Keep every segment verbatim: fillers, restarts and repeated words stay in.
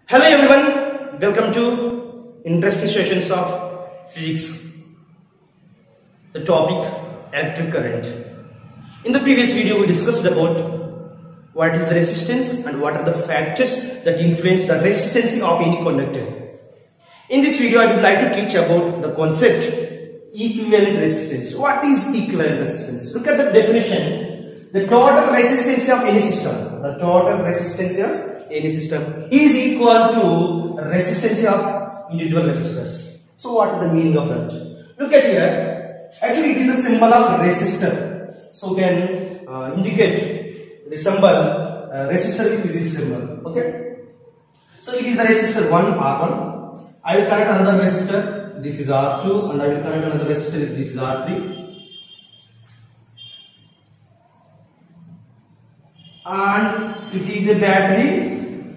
Hello everyone, welcome to interesting sessions of physics. The topic electric current. In the previous video we discussed about what is resistance and what are the factors that influence the resistance of any conductor. In this video I would like to teach about the concept equivalent resistance. What is equivalent resistance? Look at the definition. The total resistance of any system. The total resistance of any system is equal to resistance of individual resistors. So what is the meaning of that? Look at here. Actually it is a symbol of resistor. So we can uh, indicate the symbol uh, resistor with this symbol. Okay. So it is the resistor one R one. I will connect another resistor. This is R two, and I will connect another resistor. This is R three. And it is a battery.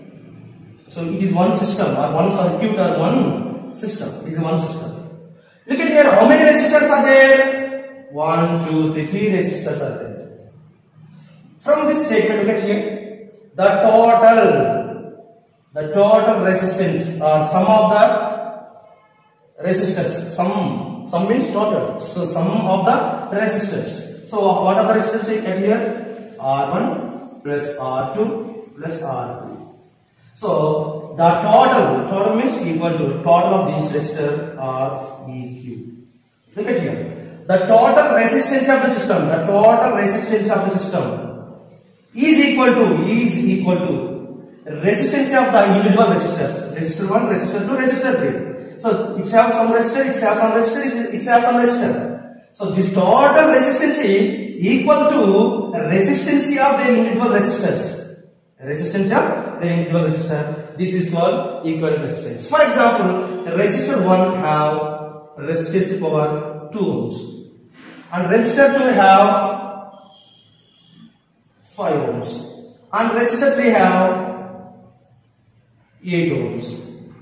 So it is one system or one circuit or one system. It is one system. Look at here, how many resistors are there? One, two, three, three resistors are there. From this statement, look at here, the total, the total resistance or sum of the resistors. Sum, sum means total. So sum of the resistors. So what are the resistors at here? R one plus R two plus R three. So the total, total means equal to total of these resistors are E Q. Look at here. The total resistance of the system, the total resistance of the system is equal to, is equal to resistance of the individual resistors. Resistor one, resistor two, resistor three. So it has some resistor, it has some resistor, it has some resistor. So this total resistance is equal to resistance of the individual resistors. Resistance of the individual resistor. This is called equivalent resistance. For example, resistor one have resistance power two ohms, and resistor two have five ohms, and resistor three have eight ohms.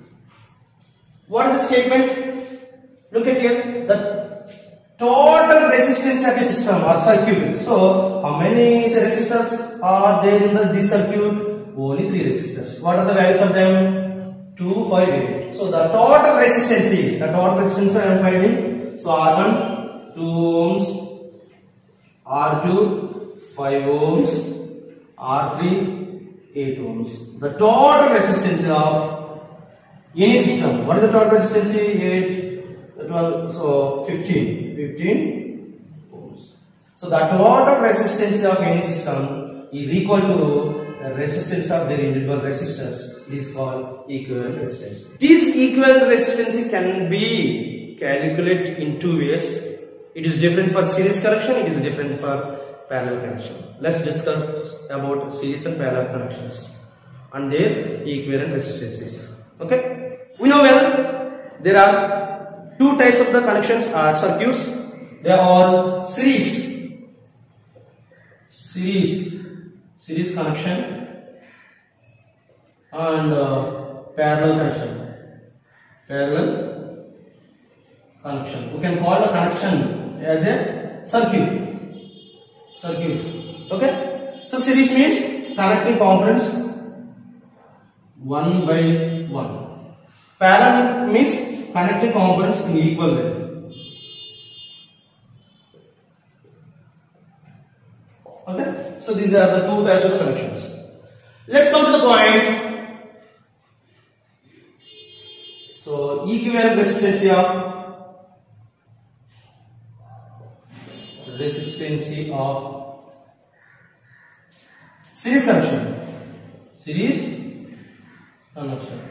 What is the statement? Look at here. The total resistance of a system or circuit. So, how many resistors are there in the, this circuit? Only three resistors. What are the values of them? two, five, eight. So, the total resistance, the total resistance I am finding. So, R one, two ohms, R two, five ohms, R three, eight ohms. The total resistance of any system. What is the total resistance? eight, twelve, so fifteen. fifteen ohms. So the total resistance of any system is equal to the resistance of their individual resistors. It is called equivalent resistance. This equivalent resistance can be calculated in two ways. It is different for series connection, it is different for parallel connection. Let's discuss about series and parallel connections and their equivalent resistances. Okay? We know well there are two types of the connections or circuits. They are series, series, series connection and uh, parallel connection, parallel connection. We can call the connection as a circuit, circuit. Okay. So series means connecting components one by one. Parallel means connecting components in equal way. Okay, so these are the two types of connections. Let's come to the point. So equivalent resistance of resistance of series connection. Series connection.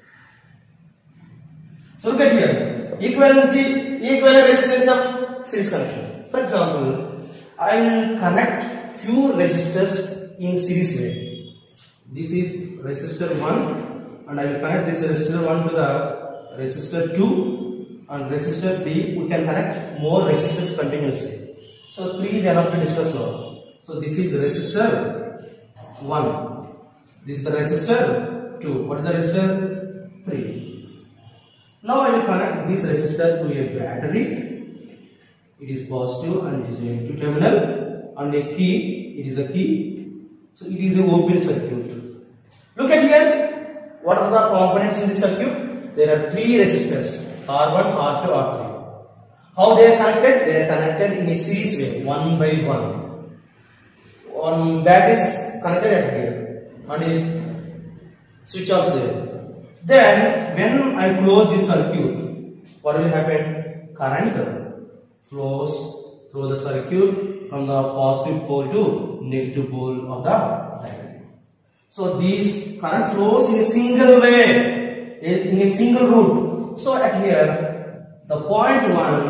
So look at here, equivalency, equivalent resistance of series connection. For example, I will connect few resistors in series way. This is resistor one, and I will connect this resistor one to the resistor two and resistor three. We can connect more resistors continuously. So three is enough to discuss now. So this is resistor one. This is the resistor two. What is the resistor? three. Now I will connect this resistor to a battery. It is positive and it is negative terminal, and a key. It is a key. So it is an open circuit. Look at here. what are the components in the circuit? There are three resistors, R one, R two, R three. How they are connected? They are connected in a series way, one by one. One bat is connected at here, and is switch also there. Then when I close this circuit, what will happen? Current flows through the circuit from the positive pole to negative pole of the battery. So these current flows in a single way, in a single route. So at here, the point one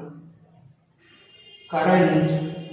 current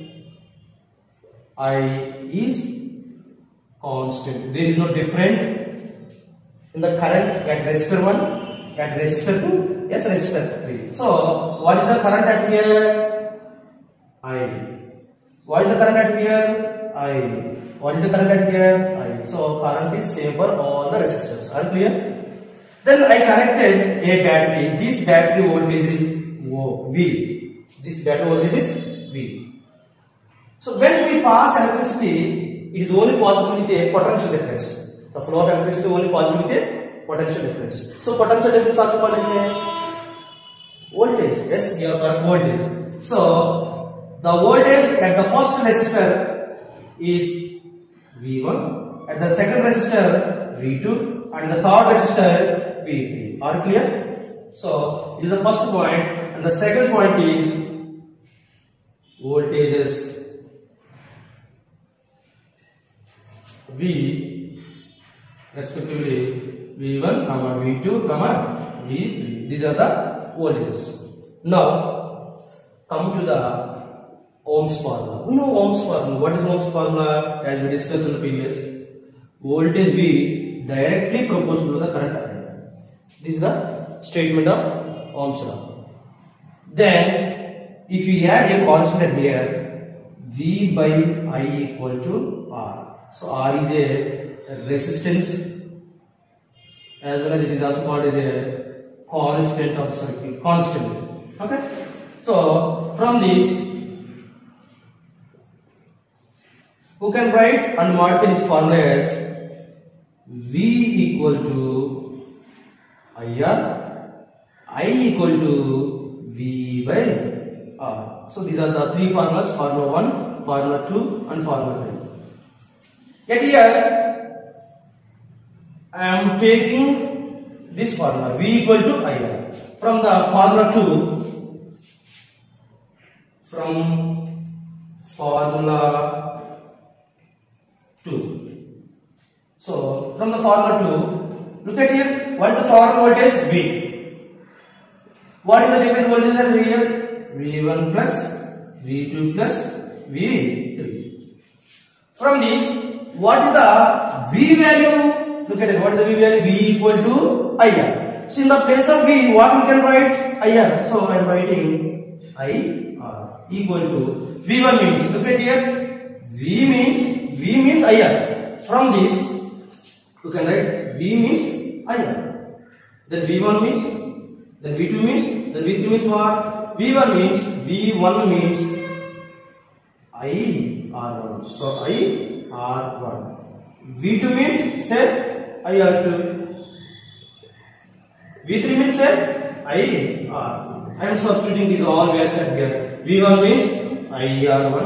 I is constant. There is no different in the current at resistor one, at resistor two, yes, resistor three. So what is the current at here? I. What is the current at here? I. What is the current at here? I. So current is same for all the resistors. Are you clear? Then I connected a battery. This battery voltage is V. This battery voltage is V. So when we pass electricity, it is only possible with a potential difference. The flow of electricity only possible with a potential difference. So potential difference also called as a voltage. Yes, we have got voltage. So the voltage at the first resistor is V one, at the second resistor V two, and the third resistor V three. Are you clear? So it is the first point, and the second point is voltages V respectively V one, V two, V three. These are the voltages. Now come to the Ohm's formula. We know Ohm's formula. What is Ohm's formula? As we discussed in the previous, voltage V directly proportional to the current I. This is the statement of Ohm's law. Then if we add a constant here, V by I equal to R. So R is a resistance, as well as it is also called as a constant of circuit. Constant. Okay. So from this, who can write and modify this formula as V equal to I R, I equal to V by R. So these are the three formulas: formula one, formula two, and formula three. Yet here I am taking this formula V equal to I R from the formula two, from formula two. So from the formula two, look at here. What is the total voltage? V. What is the different voltage at here? V one plus V two plus V three. From this, what is the V value? Look at it. What is the V value? V equal to I R. So in the place of V, what we can write? I R. So I am writing I R equal to V one means. Look at here. V means V means I R. From this, you can write V means I R. Then V one means, then V two means, then V three means what? V one means, V one means I R one. So I R one. V two means, say I R two. V three means, say I R two. I am substituting these all values at here. V one means I R one.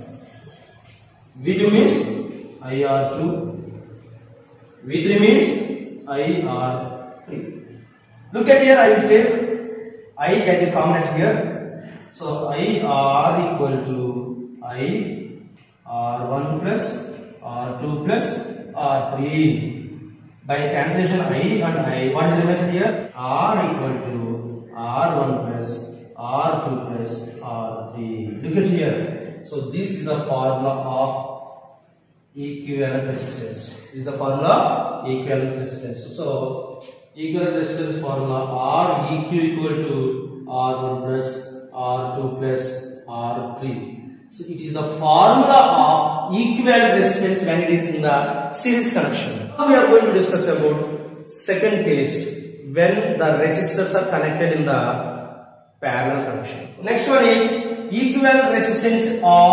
V two means I R two. V three means I R three. Look at here, I will take I as a common at here. So I R equal to I R one plus R two plus R three. By cancellation I and I, what is the remaining here? R equal to R one plus R two plus R three. Look at here. So this is the formula of equivalent resistance. This is the formula of equivalent resistance. So equivalent resistance formula R eq equal to R one plus R two plus R three. So it is the formula of equivalent resistance when it is in the series connection. Now we are going to discuss about second case when the resistors are connected in the parallel connection. Next one is equivalent resistance of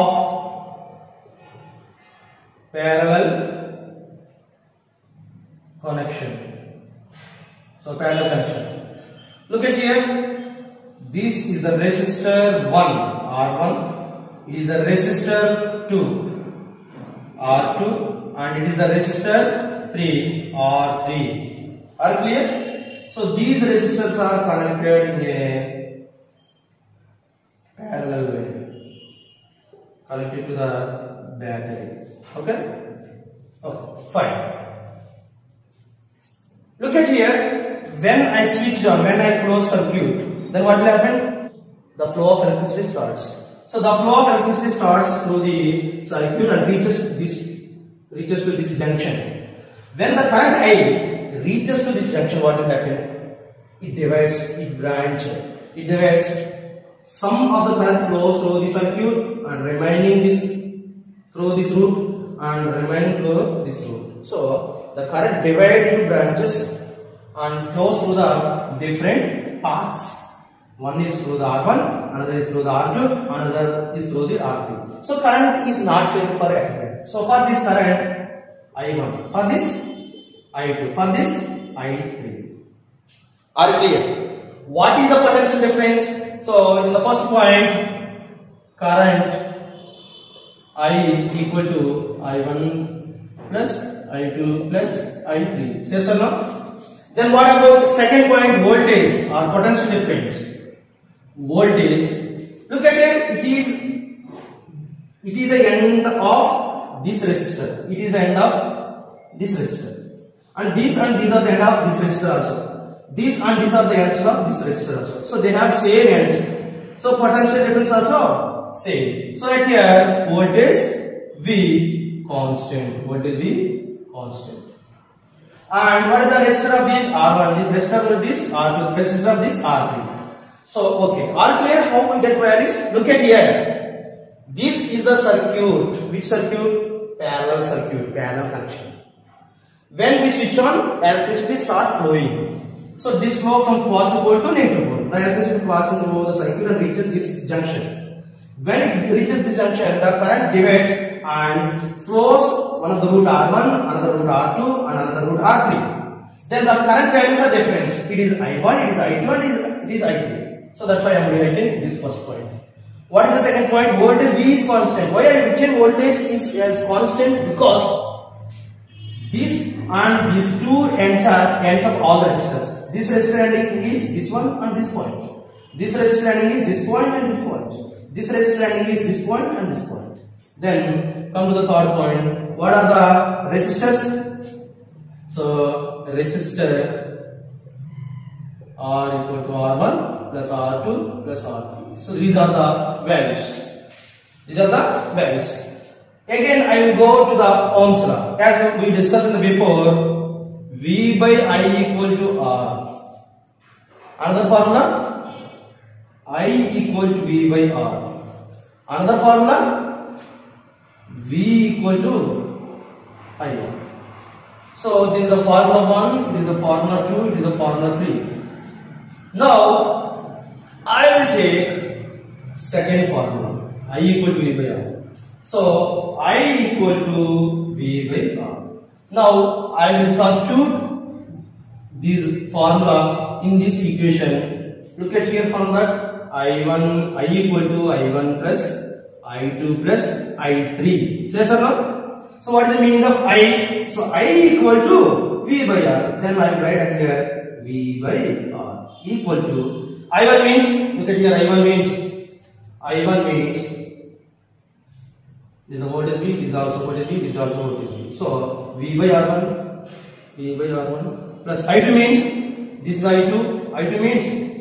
parallel connection. So parallel connection. Look at here. This is the resistor one R one. It is the resistor two R two, and it is the resistor three R three. Are clear? So these resistors are connected in a parallel way, connected to the battery. Okay? Okay, fine. Look at here. When I switch on, when I close circuit, then what will happen? The flow of electricity starts. So the flow of electricity starts through the circuit and reaches this reaches to this junction. When the current I reaches to this junction, what will happen? It divides, it branches, it divides. Some of the current flows through the circuit and remaining this through this route and remaining through this route. So the current divides into branches and flows through the different paths. One is through the R one, another is through the R two, another is through the R three. So current is not same for everyone. So for this current I one, for this I two, for this I three. Are you clear? What is the potential difference? So in the first point, current I equal to I one plus I two plus I three. Yes or no? Then what about second point, voltage or potential difference? Voltage. Look at it. It is it is the end of this resistor. It is the end of this resistor. And these and these are the end of this resistor also. These and these are the ends of this resistor also. So they have same ends. So potential difference also same. So right here voltage V constant. Voltage V constant. And what is the resistor of this? R one. This resistor of this R two. Resistor of this R three. So okay. All clear how we get values? Look at here. This is the circuit. Which circuit? Parallel circuit. Parallel connection. When we switch on, electricity starts flowing. So this flow from positive pole to negative pole. The electricity passes through the circuit and reaches this junction. When it reaches this junction, the current divides and flows one of the route R one, another route R two, and another route R three. Then the current values are different. It is I one, it is I two, and it is I three. So that's why I am rewriting this first point. What is the second point? Voltage V is constant. Why I written voltage is as constant? Because this and these two ends are ends of all the resistors. This resistor ending is this one and this point. This resistor ending is this point and this point. This resistor ending is this point and this point. Then come to the third point. What are the resistors? So resistor R equal to R one plus R two plus R three. So these are the values. These are the values. Again, I will go to the Ohm's law. As we discussed before, V by I equal to R. Another formula, I equal to V by R. Another formula, V equal to I. So this is the formula one, this is the formula two, this is the formula three. Now I will take second formula, I equal to V by R. So I equal to V by R. Now I will substitute this formula in this equation. Look at here from that I one, I equal to I one plus I two plus I three. Yes or no? So what is the meaning of I? So I equal to V by R. Then I will write at here V by R equal to I one means, look at here, I one means I one means this is the voltage V, this is also voltage V, this is also voltage V. So V by R one, V by R one plus I two means this is I two, I two means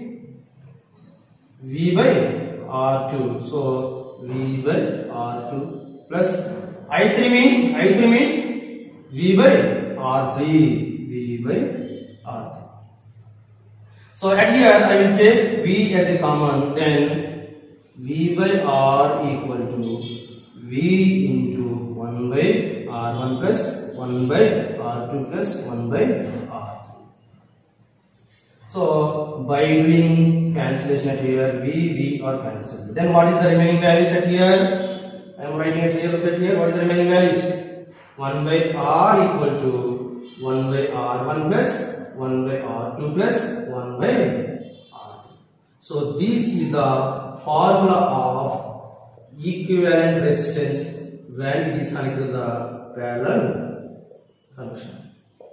V by R two. So V by R two plus I three means I three means V by R three, V by R three. So at here I will take V as a common, then V by R equal to V into one by R one plus one by R two plus one by R three. So by doing cancellation at here, V, V are cancelled. Then what is the remaining values at here? I am writing it here, look at here, what is the remaining values? one by R equal to one by R one plus one by R two plus one by R three. So this is the formula of equivalent resistance when it is connected to the parallel connection.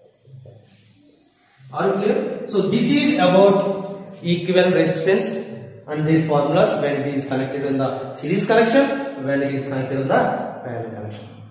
Are you clear? So this is about equivalent resistance and their formulas when it is connected in the series connection, when it is connected in the parallel connection.